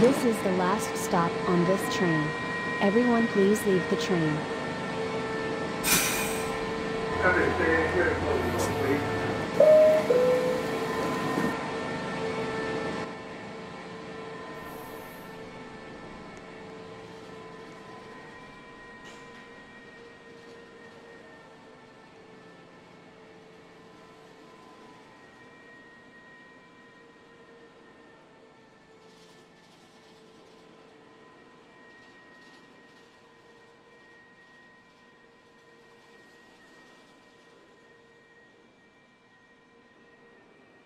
This is the last stop on this train. Everyone please leave the train.